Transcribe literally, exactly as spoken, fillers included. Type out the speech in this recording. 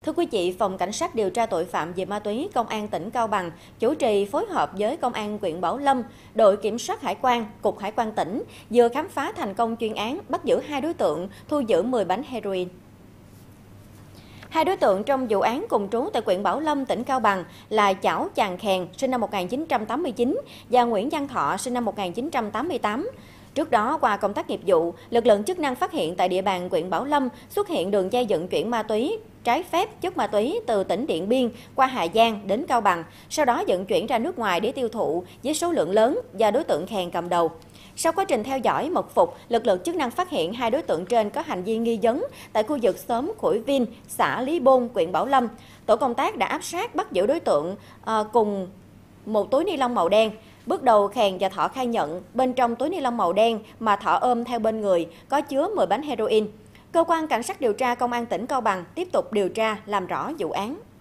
Thưa quý vị, Phòng Cảnh sát điều tra tội phạm về ma túy Công an tỉnh Cao Bằng chủ trì phối hợp với Công an huyện Bảo Lâm, đội kiểm soát hải quan, Cục Hải quan tỉnh vừa khám phá thành công chuyên án bắt giữ hai đối tượng, thu giữ mười bánh heroin. Hai đối tượng trong vụ án cùng trú tại huyện Bảo Lâm, tỉnh Cao Bằng là Chảo Chàng Khèn, sinh năm một nghìn chín trăm tám mươi chín và Nguyễn Văn Thọ, sinh năm một nghìn chín trăm tám mươi tám. Trước đó, qua công tác nghiệp vụ, lực lượng chức năng phát hiện tại địa bàn huyện Bảo Lâm xuất hiện đường dây vận chuyển ma túy trái phép chất ma túy từ tỉnh Điện Biên qua Hà Giang đến Cao Bằng, sau đó vận chuyển ra nước ngoài để tiêu thụ với số lượng lớn do đối tượng Khèn cầm đầu. Sau quá trình theo dõi mật phục, lực lượng chức năng phát hiện hai đối tượng trên có hành vi nghi vấn tại khu vực xóm Khuổi Vin, xã Lý Bôn, huyện Bảo Lâm. Tổ công tác đã áp sát bắt giữ đối tượng à, cùng một túi ni lông màu đen. Bước đầu, Khèn và Thọ khai nhận bên trong túi ni lông màu đen mà Thọ ôm theo bên người có chứa mười bánh heroin. Cơ quan Cảnh sát điều tra Công an tỉnh Cao Bằng tiếp tục điều tra làm rõ vụ án.